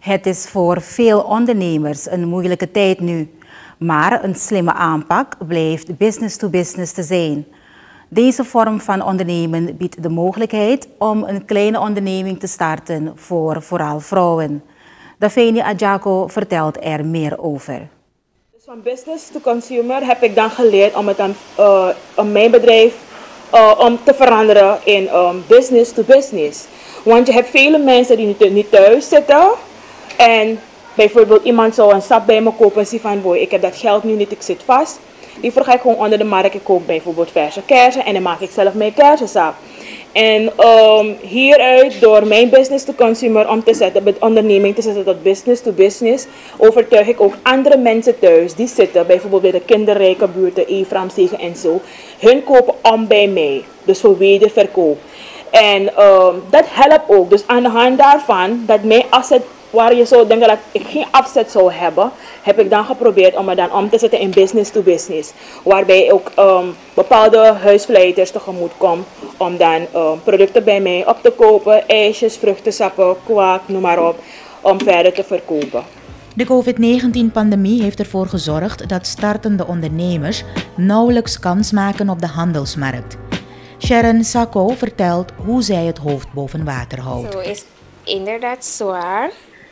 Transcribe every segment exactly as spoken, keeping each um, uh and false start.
Het is voor veel ondernemers een moeilijke tijd nu, maar een slimme aanpak blijft business-to-business te zijn. Deze vorm van ondernemen biedt de mogelijkheid om een kleine onderneming te starten voor vooral vrouwen. Daveni Adjako vertelt er meer over. Dus van business to consumer heb ik dan geleerd om het dan, uh, om mijn bedrijf uh, om te veranderen in um, business to business. Want je hebt vele mensen die niet, niet thuis zitten en bijvoorbeeld iemand zou een sap bij me kopen en zeggen van boy, ik heb dat geld nu niet, ik zit vast. Die ga ik gewoon onder de markt, ik koop bijvoorbeeld verse kersen en dan maak ik zelf mijn kersensap. En um, hieruit, door mijn business to consumer om te zetten, de onderneming te zetten tot business to business, overtuig ik ook andere mensen thuis die zitten, bijvoorbeeld bij de kinderrijke buurten, Eframzegen en zo. Hun kopen om bij mij, dus voor wederverkoop. En um, dat helpt ook, dus aan de hand daarvan, dat mijn afzet, waar je zou denken dat ik geen afzet zou hebben, heb ik dan geprobeerd om het dan om te zetten in business to business. Waarbij ook um, bepaalde huisvleiters tegemoet kom om dan um, producten bij mij op te kopen, ijsjes, vruchtensappen, kwaak, noem maar op, om verder te verkopen. De COVID negentien pandemie heeft ervoor gezorgd dat startende ondernemers nauwelijks kans maken op de handelsmarkt. Sharon Sacco vertelt hoe zij het hoofd boven water houdt. Zo is inderdaad zwaar.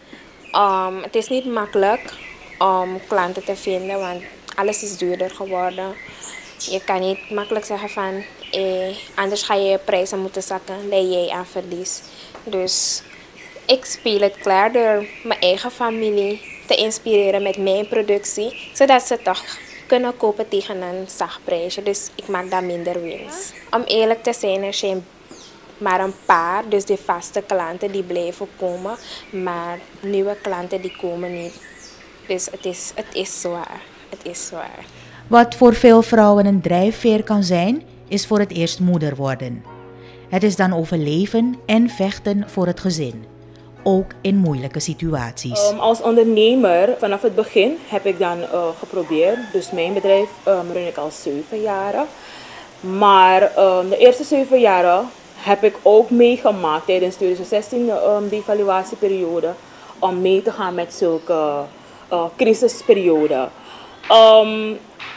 Um, het is niet makkelijk om klanten te vinden, want alles is duurder geworden. Je kan niet makkelijk zeggen van, eh, anders ga je je prijzen moeten zakken, leid jij aan verlies. Dus ik speel het klaar door mijn eigen familie te inspireren met mijn productie, zodat ze toch kunnen kopen tegen een zacht prijsje. Dus ik maak daar minder winst. Om eerlijk te zijn, er zijn maar een paar, dus de vaste klanten die blijven komen, maar nieuwe klanten die komen niet. Dus het is, het is zwaar. Het is zwaar. Wat voor veel vrouwen een drijfveer kan zijn, is voor het eerst moeder worden. Het is dan overleven en vechten voor het gezin, ook in moeilijke situaties. Um, als ondernemer vanaf het begin heb ik dan uh, geprobeerd, dus mijn bedrijf um, run ik al zeven jaren. Maar um, de eerste zeven jaren heb ik ook meegemaakt tijdens twintig zestien um, de evaluatieperiode om mee te gaan met zulke uh, crisisperioden. Um,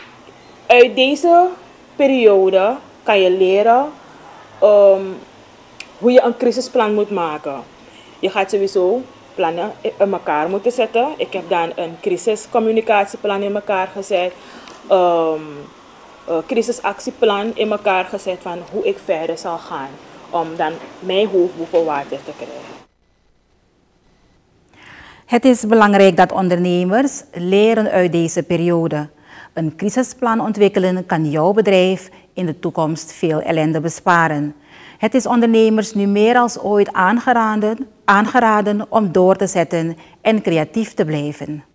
uit deze periode kan je leren um, hoe je een crisisplan moet maken. Je gaat sowieso plannen in elkaar moeten zetten. Ik heb dan een crisiscommunicatieplan in elkaar gezet. Um, een crisisactieplan in elkaar gezet van hoe ik verder zal gaan. Om dan mijn hoofd boven water te krijgen. Het is belangrijk dat ondernemers leren uit deze periode. Een crisisplan ontwikkelen kan jouw bedrijf in de toekomst veel ellende besparen. Het is ondernemers nu meer als ooit aangeraden, aangeraden om door te zetten en creatief te blijven.